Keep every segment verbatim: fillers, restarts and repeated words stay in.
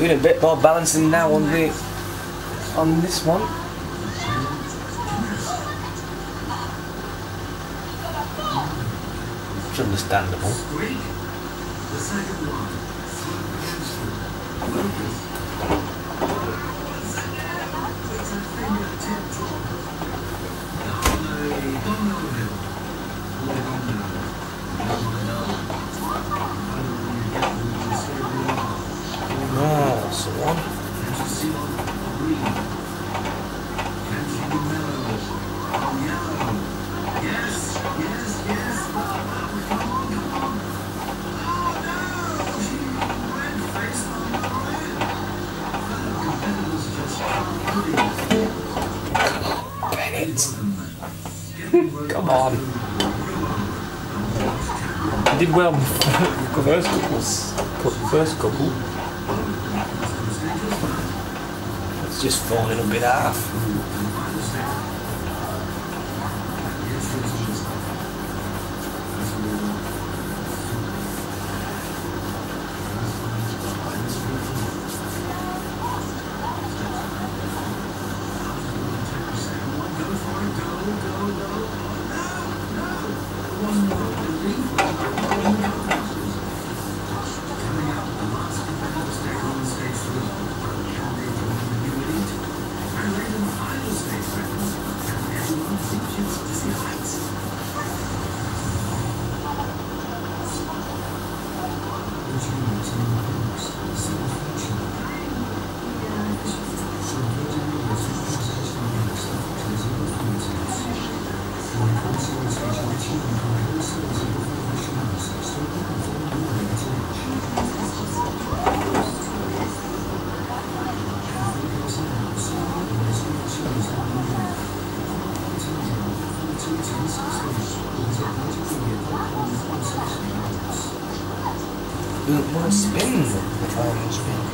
Doing a bit more balancing now on the on this one. It's understandable. Oh, that's the one. Come on. I did well with the first couple. First couple. It's just falling a bit half. You want to spin if I want to spin.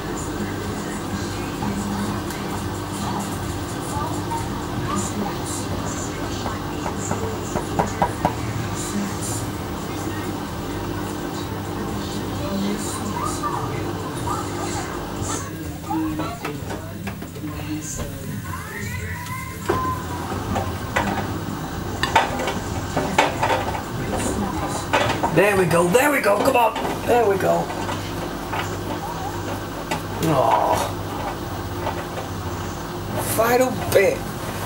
There we go, there we go, come on, there we go. Oh, final bit.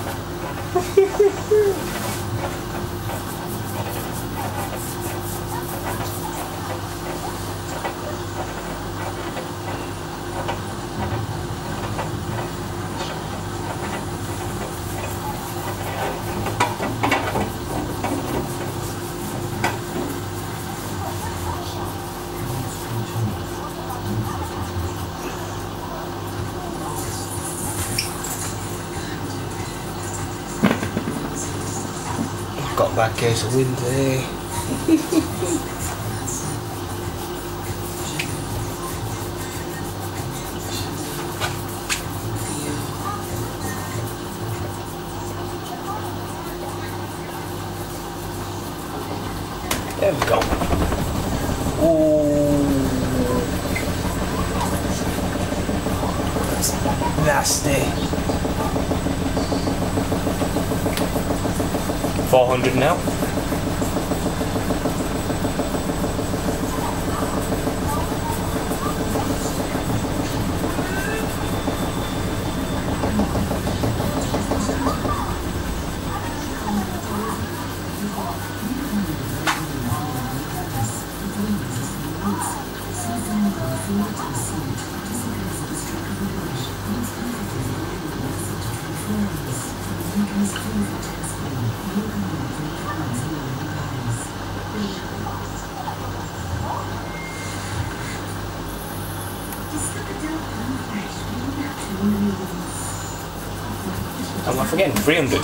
Got that case of wind today. There we go. Ooh. That's nasty. four hundred now. I'm not forgetting three hundred.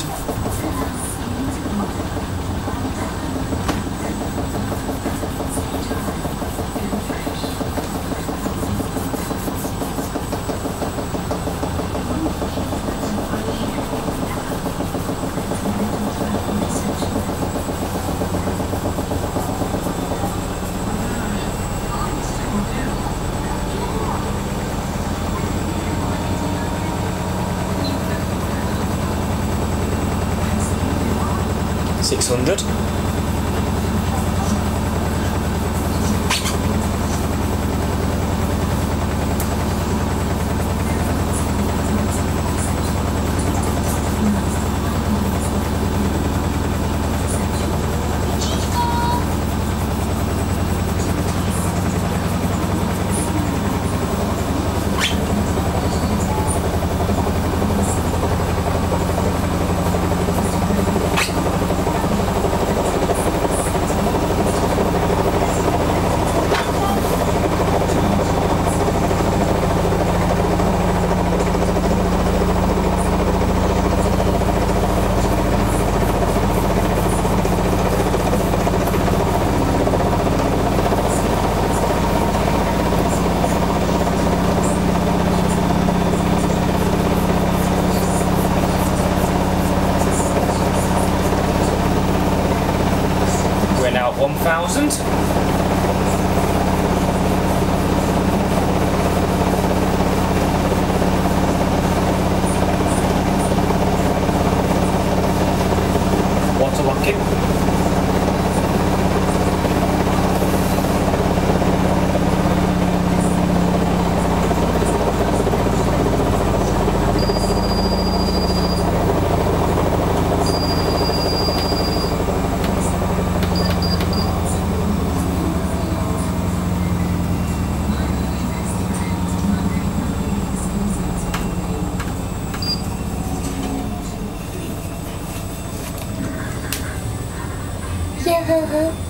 Six hundred. one thousand. Water locking. Yeah.